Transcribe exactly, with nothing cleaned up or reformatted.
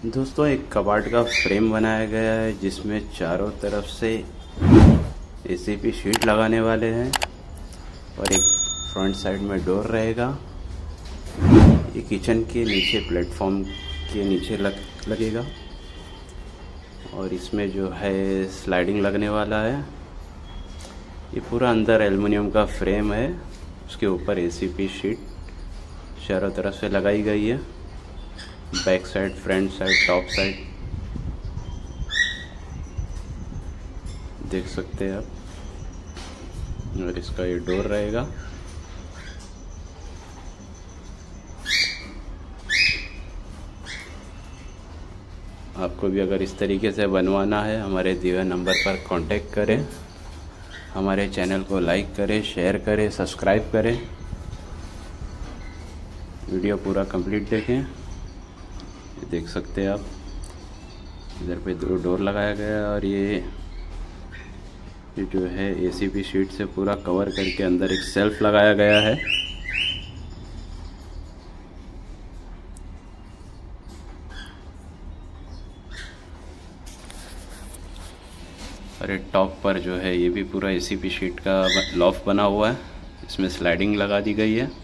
दोस्तों एक कबाड़ का फ्रेम बनाया गया है जिसमें चारों तरफ से एसीपी शीट लगाने वाले हैं और एक फ्रंट साइड में डोर रहेगा। ये किचन के नीचे प्लेटफॉर्म के नीचे लग लगेगा और इसमें जो है स्लाइडिंग लगने वाला है। ये पूरा अंदर एल्युमिनियम का फ्रेम है, उसके ऊपर एसीपी शीट चारों तरफ से लगाई गई है। Back side, front side, top side देख सकते हैं आप। और इसका ये डोर रहेगा। आपको भी अगर इस तरीके से बनवाना है हमारे दिए हुए नंबर पर कांटेक्ट करें। हमारे चैनल को लाइक करें, शेयर करें, सब्सक्राइब करें। वीडियो पूरा कंप्लीट देखें। ये देख सकते हैं आप, इधर पे दो डोर लगाया गया है और ये ये जो है एसीपी शीट से पूरा कवर करके अंदर एक सेल्फ लगाया गया है। और ये टॉप पर जो है ये भी पूरा एसीपी शीट का लॉफ बना हुआ है, इसमें स्लाइडिंग लगा दी गई है।